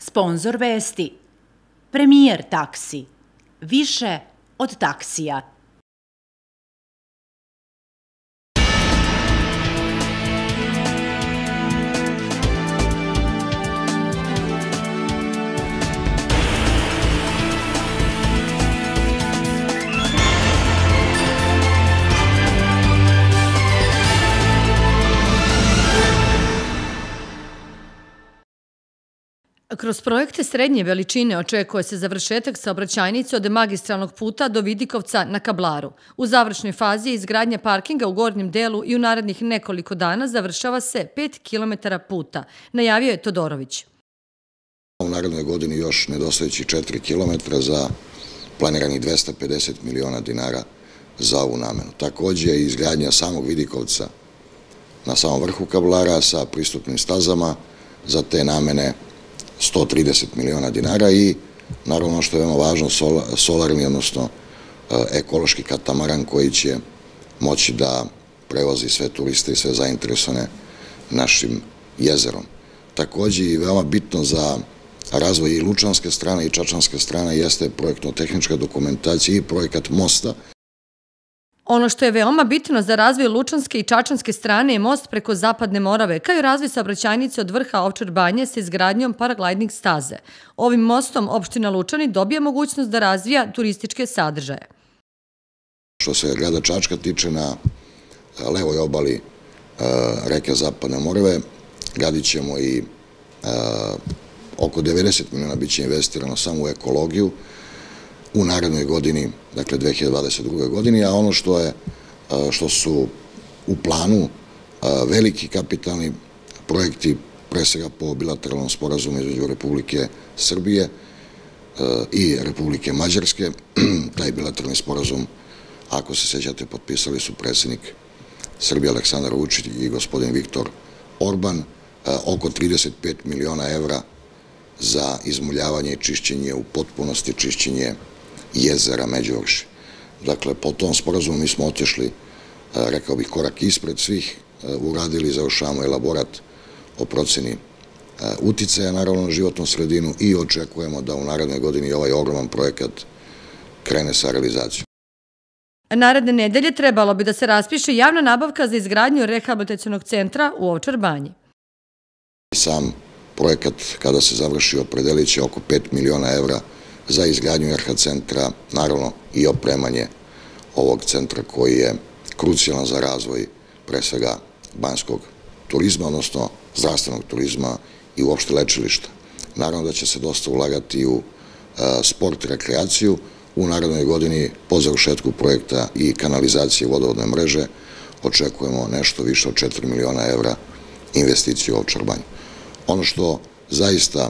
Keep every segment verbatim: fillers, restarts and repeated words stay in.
Sponzor vesti. Premijer taksi. Više od taksija. Kroz projekte srednje veličine očekuje se završetak saobraćajnice od magistralnog puta do Vidikovca na Kablaru. U završnoj fazi je izgradnja parkinga u gornjem delu i u narednih nekoliko dana završava se pet kilometara puta, najavio je Todorović. U narednoj godini još nedostajući četiri kilometra za planiranih dvesta pedeset miliona dinara za ovu namenu. Također je izgradnja samog Vidikovca na samom vrhu Kablara sa pristupnim stazama za te namene sto trideset miliona dinara i naravno što je veoma važno solarni, odnosno ekološki katamaran koji će moći da prevozi sve turiste i sve zainteresovane našim jezerom. Također i veoma bitno za razvoj i lučanske strane i čačanske strane jeste projektno-tehnička dokumentacija i projekat mosta. Ono što je veoma bitno za razvoj lučanske i čačanske strane je most preko Zapadne Morave, kao i razvoj saobraćajnice od vrha Ovčar Banje sa izgradnjom paragliding staze. Ovim mostom opština Lučani dobija mogućnost da razvija turističke sadržaje. Što se grada Čačka tiče, na levoj obali reke Zapadne Morave gradit ćemo i oko devedeset miliona bit će investirano samo u ekologiju u narednoj godini, dakle dve hiljade dvadeset druge. godini, a ono što je, što su u planu veliki kapitalni projekti, pre svega po bilateralnom sporazumu između Republike Srbije i Republike Mađarske. Taj bilateralni sporazum, ako se sećate, potpisali su predsjednik Srbije Aleksandar Vučić i gospodin Viktor Orban, oko trideset pet miliona evra za izmuljavanje i čišćenje, u potpunosti čišćenje jezera Međuvršje. Dakle, po tom sporazumu mi smo otišli, rekao bih, korak ispred svih, uradili i završavamo elaborat o proceni uticaja, naravno, na životnu sredinu i očekujemo da u narednoj godini ovaj ogroman projekat krene sa realizacijom. Naredne nedelje trebalo bi da se raspiše javna nabavka za izgradnju rehabilitacionog centra u Ovčar Banji. Sam projekat, kada se završi, opredelit će oko pet miliona evra za izgradnju R H centra, naravno i opremanje ovog centra koji je krucijalan za razvoj pre svega banjskog turizma, odnosno zdravstvenog turizma i uopšte lečilišta. Naravno da će se dosta ulagati u sport i rekreaciju. U narednoj godini po završetku projekta i kanalizacije vodovodne mreže očekujemo nešto više od četiri miliona evra investicije u Ovčar Banju. Ono što zaista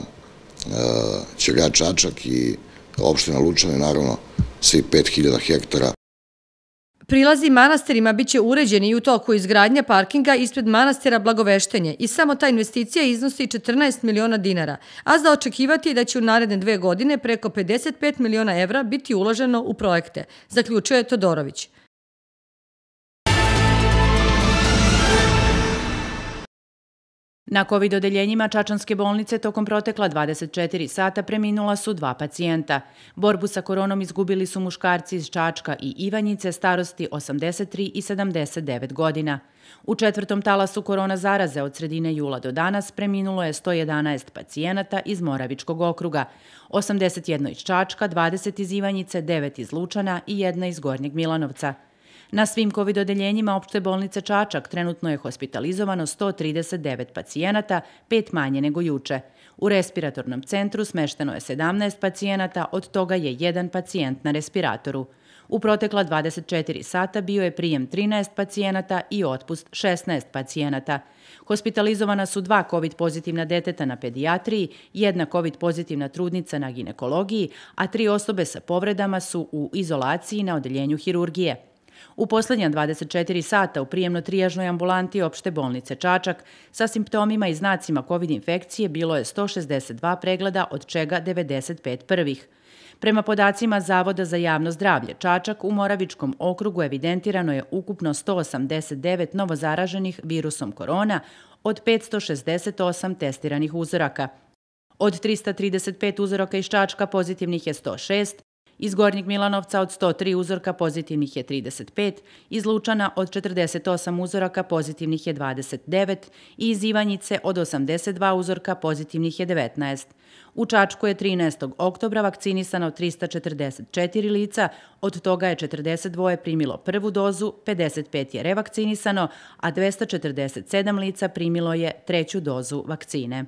će grad Čačak i opština Lučani, naravno svi pet hiljada hektara. Prilazi manastirima biće uređeni i u toku izgradnja parkinga ispred manastira Blagoveštenje i samo ta investicija iznosi četrnaest miliona dinara, a za očekivati je da će u naredne dve godine preko pedeset pet miliona evra biti uloženo u projekte, zaključuje Todorović. Na kovid odeljenjima Čačanske bolnice tokom protekla dvadeset četiri sata preminula su dva pacijenta. Borbu sa koronom izgubili su muškarci iz Čačka i Ivanjice starosti osamdeset tri i sedamdeset devet godina. U četvrtom talasu korona zaraze od sredine jula do danas preminulo je sto jedanaest pacijenata iz Moravičkog okruga, osamdeset jedan iz Čačka, dvadeset iz Ivanjice, devet iz Lučana i jedna iz Gornjeg Milanovca. Na svim kovid odeljenjima opšte bolnice Čačak trenutno je hospitalizovano sto trideset devet pacijenata, pet manje nego juče. U respiratornom centru smešteno je sedamnaest pacijenata, od toga je jedan pacijent na respiratoru. U protekla dvadeset četiri sata bio je prijem trinaest pacijenata i otpust šesnaest pacijenata. Hospitalizovana su dva kovid pozitivna deteta na pedijatriji, jedna kovid pozitivna trudnica na ginekologiji, a tri osobe sa povredama su u izolaciji na odeljenju hirurgije. U poslednja dvadeset četiri sata u prijemno-trijažnoj ambulanti opšte bolnice Čačak sa simptomima i znacima kovid infekcije bilo je sto šezdeset dva pregleda, od čega devedeset pet prvih. Prema podacima Zavoda za javno zdravlje Čačak, u Moravičkom okrugu evidentirano je ukupno sto osamdeset devet novozaraženih virusom korona od petsto šezdeset osam testiranih uzoraka. Od trista trideset pet uzoraka iz Čačka pozitivnih je sto šest, iz Gornjeg Milanovca od sto tri uzorka pozitivnih je trideset pet, iz Lučana od četrdeset osam uzoraka pozitivnih je dvadeset devet i iz Ivanjice od osamdeset dva uzorka pozitivnih je devetnaest. U Čačku je trinaestog oktobra vakcinisano trista četrdeset četiri lica, od toga je četrdeset dva primilo prvu dozu, pedeset pet je revakcinisano, a dvesta četrdeset sedam lica primilo je treću dozu vakcine.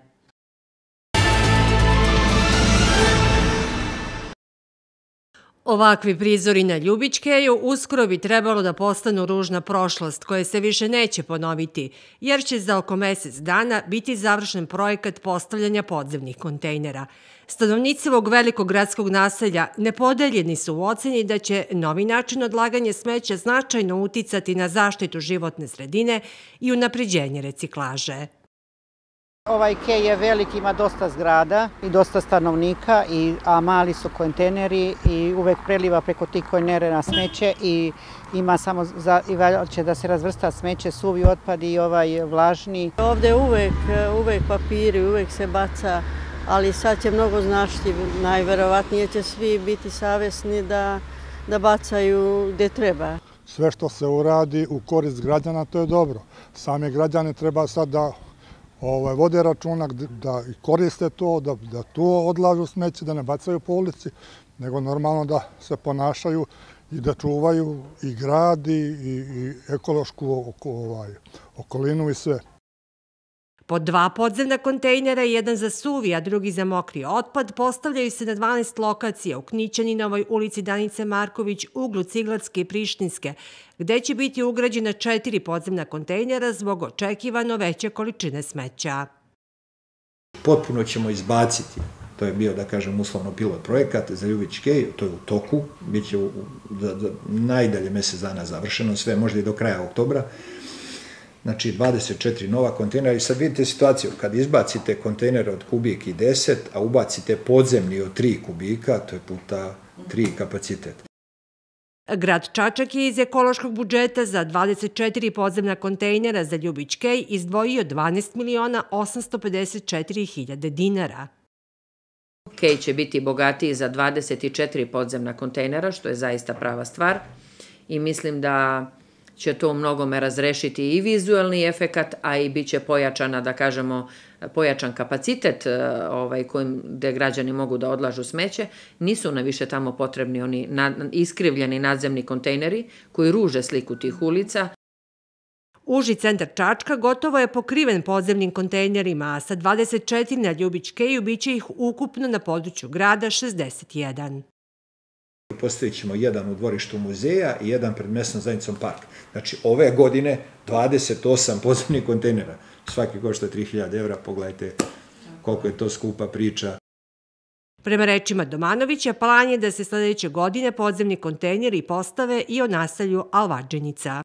Ovakvi prizori na Ljubičkeju uskoro bi trebalo da postanu ružna prošlost koja se više neće ponoviti, jer će za oko mesec dana biti završen projekat postavljanja podzemnih kontejnera. Stanovnici ovog velikog gradskog naselja nepodeljeni su u oceni da će novi način odlaganja smeća značajno uticati na zaštitu životne sredine i unapređenje reciklaže. Ovaj kej je velik, ima dosta zgrada i dosta stanovnika, a mali su kontejneri i uvek preliva preko tih kontejnera smeće i ima samo će da se razvrsta smeće, suvi otpad i ovaj vlažni. Ovde uvek, uvek papiri, uvek se baca, ali sad će mnogo značiti, najverovatnije će svi biti savesni da, da bacaju gde treba. Sve što se uradi u korist građana, to je dobro. Same građane treba sad da vode računa, da koriste to, da tu odlažu smeće, da ne bacaju po ulici, nego normalno da se ponašaju i da čuvaju i grad i ekološku okolinu i sve. Po dva podzemna kontejnera, jedan za suvi, a drugi za mokri otpad, postavljaju se na dvanaest lokacija u Knićaninovoj ulici Danice Marković, uglu Ciglatske i Prištinske, gde će biti ugrađena četiri podzemna kontejnera zbog očekivano veće količine smeća. Potpuno ćemo izbaciti, to je bio, da kažem, uslovno pilot projekat za Ljubić kej, to je u toku, bit će za najdalje mesec dana završeno, sve možda i do kraja oktobra. Znači, dvadeset četiri nova kontejnera i sad vidite situaciju, kad izbacite kontejnere od kubik i deset, a ubacite podzemni od tri kubika, to je puta tri kapacitet. Grad Čačak je iz ekološkog budžeta za dvadeset četiri podzemna kontejnera za Ljubić kej izdvojio dvanaest miliona osamsto pedeset četiri hiljade dinara. Kej će biti bogatiji za dvadeset četiri podzemna kontejnera, što je zaista prava stvar i mislim da će to u mnogome razrešiti i vizualni efekat, a i bit će pojačana, da kažemo, pojačan kapacitet gde građani mogu da odlažu smeće. Nisu na više tamo potrebni oni iskrivljeni nadzemni kontejneri koji ruže sliku tih ulica. Uži centar Čačka gotovo je pokriven podzemnim kontejnerima, a sa dvadeset četiri na Ljubić keju biće ih ukupno na području grada šezdeset jedan. Postavit ćemo jedan u dvorištu muzeja i jedan pred mesnom zajednicom park. Znači, ove godine dvadeset osam podzemnih kontejnera. Svaki košta tri hiljade evra, pogledajte koliko je to skupa priča. Prema rečima Domanovića, plan je da se sledeće godine podzemni kontejneri postave i o naselju Alvađenica.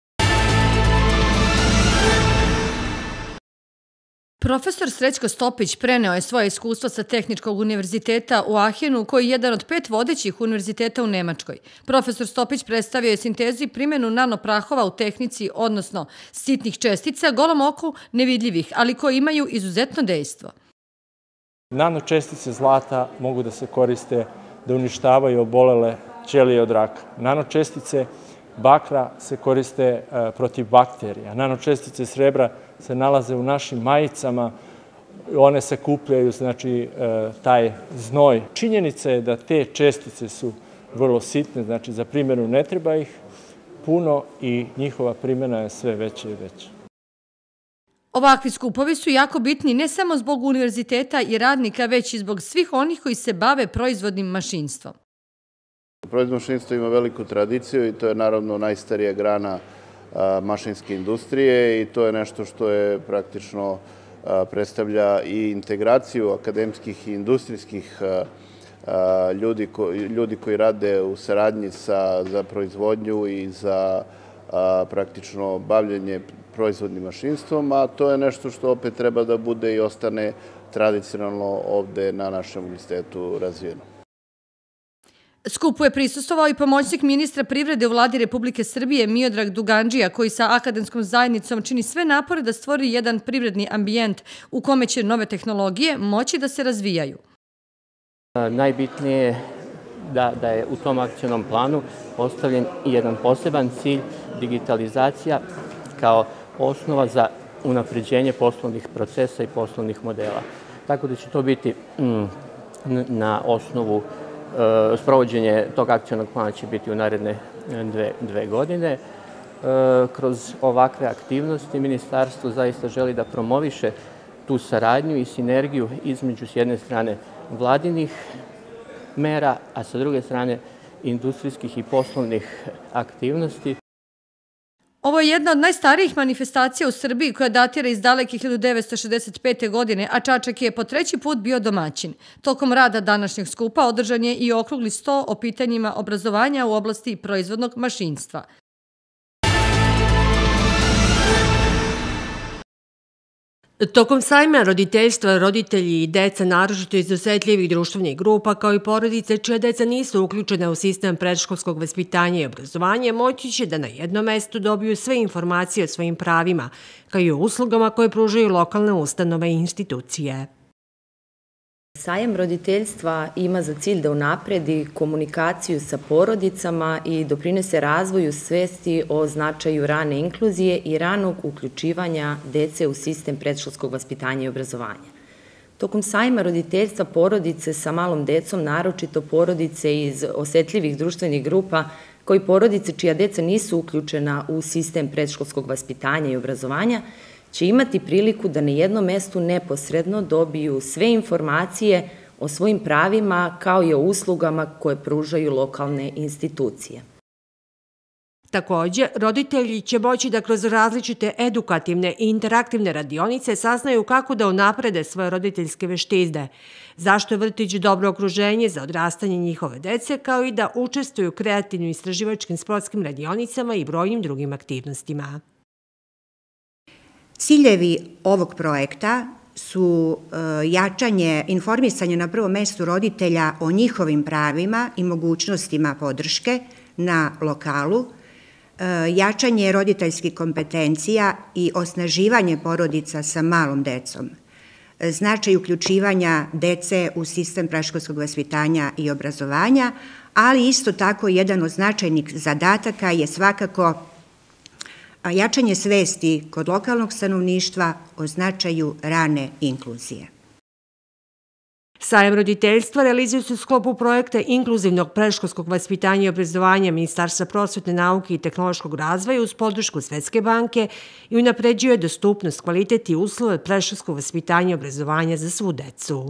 Profesor Srećko Stopić preneo je svoje iskustvo sa Tehničkog univerziteta u Ahenu, koji je jedan od pet vodećih univerziteta u Nemačkoj. Profesor Stopić predstavio je sintezu i primjenu nanoprahova u tehnici, odnosno sitnih čestica, golom oku nevidljivih, ali koji imaju izuzetno dejstvo. Nanočestice zlata mogu da se koriste da uništavaju obolele ćelije od raka. Nanočestice bakra se koriste protiv bakterija. Nanočestice srebra se nalaze u našim majicama, one se kupljaju, znači, taj znoj. Činjenica je da te čestice su vrlo sitne, znači za primjenu ne treba ih puno i njihova primjena je sve veća i veća. Ovakvi skupovi su jako bitni ne samo zbog univerziteta i radnika, već i zbog svih onih koji se bave proizvodnim mašinstvom. Proizvodno mašinstvo ima veliku tradiciju i to je naravno najstarija grana mašinske industrije i to je nešto što je praktično predstavlja i integraciju akademskih i industrijskih ljudi koji rade u saradnji za proizvodnju i za praktično bavljenje proizvodnim mašinstvom, a to je nešto što opet treba da bude i ostane tradicionalno ovde na našem univerzitetu razvijeno. Skupu je prisustvovao i pomoćnik ministra privrede u vladi Republike Srbije Miodrag Dugandžija, koji sa akademskom zajednicom čini sve napore da stvori jedan privredni ambijent u kome će nove tehnologije moći da se razvijaju. Najbitnije je da, da je u tom akcionom planu postavljen i jedan poseban cilj, digitalizacija kao osnova za unapređenje poslovnih procesa i poslovnih modela. Tako da će to biti mm, na osnovu sprovođenje tog akcionog plana će biti u naredne dve, dve godine. Kroz ovakve aktivnosti ministarstvo zaista želi da promoviše tu saradnju i sinergiju između s jedne strane vladinih mera, a sa druge strane industrijskih i poslovnih aktivnosti. Ovo je jedna od najstarijih manifestacija u Srbiji koja datira iz daleke hiljadu devetsto šezdeset pete. godine, a Čačak je po treći put bio domaćin. Tokom rada današnjeg skupa održan je i okrugli sto o pitanjima obrazovanja u oblasti proizvodnog mašinstva. Tokom sajma roditeljstva, roditelji i deca naročito iz osetljivih društvenih grupa, kao i porodice čija deca nisu uključene u sistem predškolskog vaspitanja i obrazovanja, moći će da na jednom mestu dobiju sve informacije o svojim pravima, kao i o uslugama koje pružaju lokalne ustanove i institucije. Sajam roditeljstva ima za cilj da unapredi komunikaciju sa porodicama i doprinese razvoju svesti o značaju rane inkluzije i ranog uključivanja dece u sistem predškolskog vaspitanja i obrazovanja. Tokom sajma roditeljstva porodice sa malom decom, naročito porodice iz osetljivih društvenih grupa, kao i porodice čija deca nisu uključena u sistem predškolskog vaspitanja i obrazovanja, će imati priliku da na jednom mestu neposredno dobiju sve informacije o svojim pravima kao i o uslugama koje pružaju lokalne institucije. Takođe, roditelji će moći da kroz različite edukativne i interaktivne radionice saznaju kako da unaprede svoje roditeljske veštine, zašto je vrtić dobro okruženje za odrastanje njihove dece, kao i da učestvuju u kreativnim istraživačkim sportskim radionicama i brojnim drugim aktivnostima. Ciljevi ovog projekta su jačanje, informisanje na prvom mestu roditelja o njihovim pravima i mogućnostima podrške na lokalu, jačanje roditeljskih kompetencija i osnaživanje porodica sa malom decom, značaj uključivanja dece u sistem predškolskog vaspitanja i obrazovanja, ali isto tako jedan od značajnih zadataka je svakako jačanje svesti kod lokalnog stanovništva o značaju rane inkluzije. Sajam roditeljstva realizuje se u sklopu projekta inkluzivnog predškolskog vaspitanja i obrazovanja Ministarstva prosvetne, nauke i tehnološkog razvoja uz podršku Svetske banke i unapređuje dostupnost, kvalitet i uslove predškolskog vaspitanja i obrazovanja za svu decu.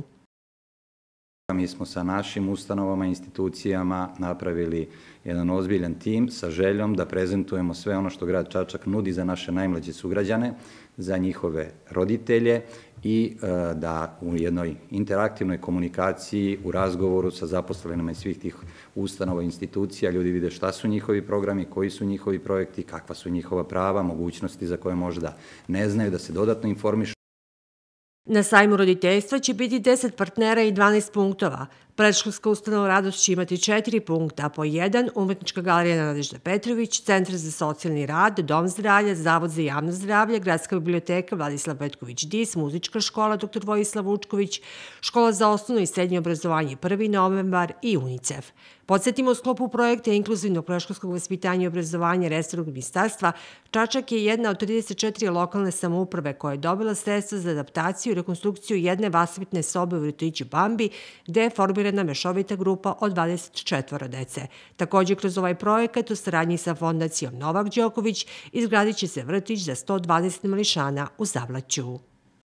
Mi smo sa našim ustanovama i institucijama napravili jedan ozbiljan tim sa željom da prezentujemo sve ono što grad Čačak nudi za naše najmlađe sugrađane, za njihove roditelje i da u jednoj interaktivnoj komunikaciji, u razgovoru sa zaposlenima iz svih tih ustanova i institucija ljudi vide šta su njihovi programi, koji su njihovi projekti, kakva su njihova prava, mogućnosti za koje možda ne znaju, da se dodatno informišu. Na sajmu roditeljstva će biti deset partnera i dvanaest punktova. Predškolska ustanova Radost će imati četiri punkta, po jedan Umetnička galerija Nadežda Petrović, Centar za socijalni rad, Dom zdravlja, Zavod za javno zdravlje, Gradska biblioteka Vladislav Petković-Dis, Muzička škola doktor Vojislav Vučković, Škola za osnovno i srednje obrazovanje prvi novembar i UNICEF. Podsjetimo, u sklopu projekta inkluzivnog predškolskog vaspitanja i obrazovanja resornog ministarstva, Čačak je jedna od trideset četiri lokalne samouprave koja je dobila sredstva za adaptaciju i rekonstrukciju jedne vaspitne sobe u vrtiću Bambi, gde je formirana mešovita grupa od dvadeset četvoro dece. Takođe, kroz ovaj projekat u saradnji sa Fondacijom Novak Đoković izgradit će se vrtić za sto dvadeset mališana u Zavlaću.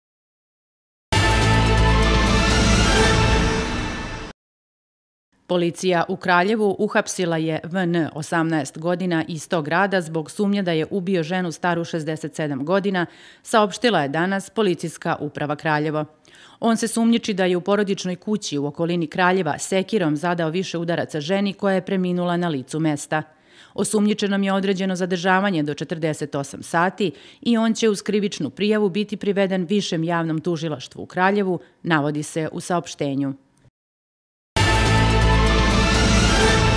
Policija u Kraljevu uhapsila je V N, osamnaest godina, iz tog grada zbog sumnje da je ubio ženu staru šezdeset sedam godina, saopštila je danas Policijska uprava Kraljevo. On se sumnjiči da je u porodičnoj kući u okolini Kraljeva sekirom zadao više udaraca ženi koja je preminula na licu mesta. Osumnjičenom je određeno zadržavanje do četrdeset osam sati i on će uz krivičnu prijavu biti priveden Višem javnom tužilaštvu u Kraljevu, navodi se u saopštenju.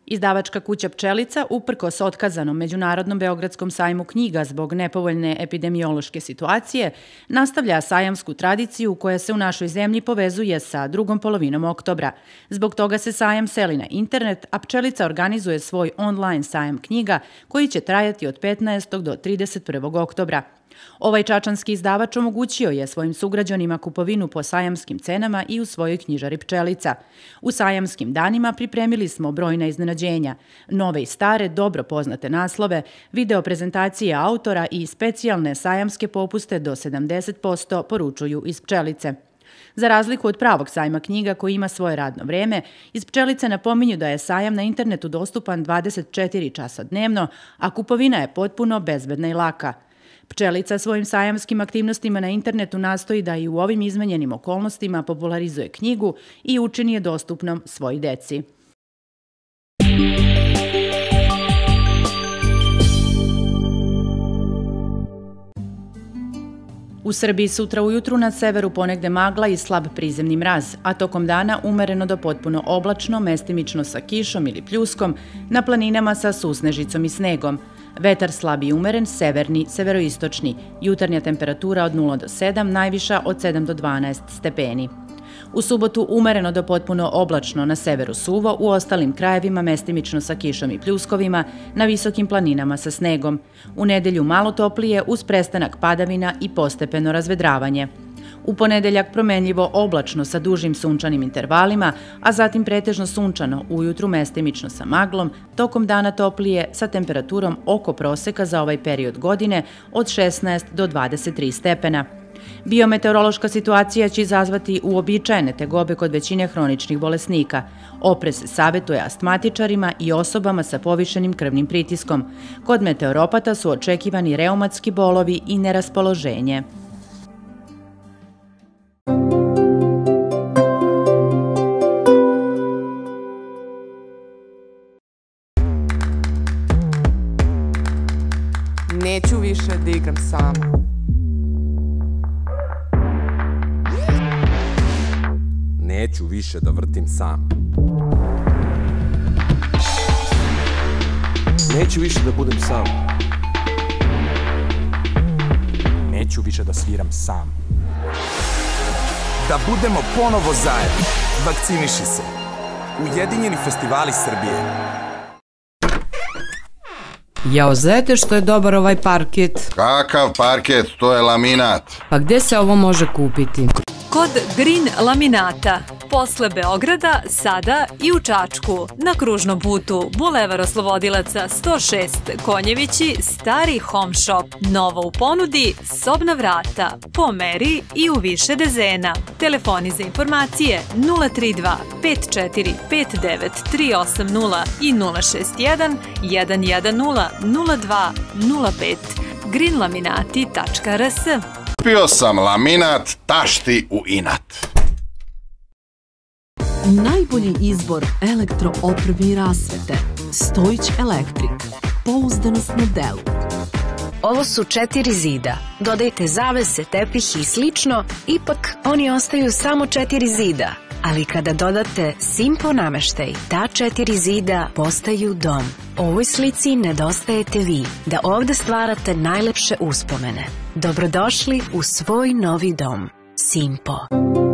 Izdavačka kuća Pčelica, uprkos otkazanom Međunarodnom beogradskom sajmu knjiga zbog nepovoljne epidemiološke situacije, nastavlja sajamsku tradiciju koja se u našoj zemlji povezuje sa drugom polovinom oktobra. Zbog toga se sajam seli na internet, a Pčelica organizuje svoj online sajam knjiga koji će trajati od petnaestog do trideset prvog oktobra. Ovaj čačanski izdavač omogućio je svojim sugrađanima kupovinu po sajamskim cenama i u svojoj knjižari Pčelica. U sajamskim danima pripremili smo brojna iznenađenja, nove i stare, dobro poznate naslove, video prezentacije autora i specijalne sajamske popuste do sedamdeset posto poručuju iz Pčelice. Za razliku od pravog sajma knjiga koji ima svoje radno vreme, iz Pčelice napominju da je sajam na internetu dostupan dvadeset četiri časa dnevno, a kupovina je potpuno bezbedna i laka. Pčelica svojim sajamskim aktivnostima na internetu nastoji da i u ovim izmenjenim okolnostima popularizuje knjigu i učini je dostupnom svoj deci. U Srbiji sutra ujutru na severu ponegde magla i slab prizemni mraz, a tokom dana umereno do potpuno oblačno, mestimično sa kišom ili pljuskom, na planinama sa susnežicom i snegom. Vetar slab i umeren, severni, severoistočni, jutarnja temperatura od nula do sedam, najviša od sedam do dvanaest stepeni. U subotu umereno do potpuno oblačno, na severu suvo, u ostalim krajevima mestimično sa kišom i pljuskovima, na visokim planinama sa snegom. U nedelju malo toplije uz prestanak padavina i postepeno razvedravanje. U ponedeljak promenljivo oblačno sa dužim sunčanim intervalima, a zatim pretežno sunčano, ujutru mestimično sa maglom, tokom dana toplije sa temperaturom oko proseka za ovaj period godine od šesnaest do dvadeset tri stepena. Biometeorološka situacija će izazvati uobičajene tegobe kod većine hroničnih bolesnika. Oprez se savjetuje astmatičarima i osobama sa povišenim krvnim pritiskom. Kod meteoropata su očekivani reumatski bolovi i neraspoloženje. Neću više da igram sama. Neću više da vrtim sam. Neću više da budem sam. Neću više da sviram sam. Da budemo ponovo zajedno. Vakciniši se. Ujedinjeni festivali Srbije. Jao, znate što je dobar ovaj parket? Kakav parket? To je laminat. Pa gde se ovo može kupiti? Kod Green Laminata. Posle Beograda, sada i u Čačku. Na kružnom putu Bulevar Oslobodilaca sto šest, Konjevići, Stari Home Shop. Novo u ponudi, sobna vrata, po meri i u više dezena. Telefoni za informacije nula tri dva pet četiri pet devet tri osam nula i nula šest jedan jedan jedan nula nula dva nula pet. green laminati tačka r s. Kupio sam laminat, tašti u inat. Najbolji izbor elektroopreme i rasvete. Stojić Elektrik. Pouzdanost na delu. Ovo su četiri zida. Dodajte zavese, tepih i slično, ipak oni ostaju samo četiri zida. Ali kada dodate Simpo nameštaj, ta četiri zida postaju dom. Ovoj slici nedostajete vi, da ovde stvarate najlepše uspomene. Dobrodošli u svoj novi dom. Simpo.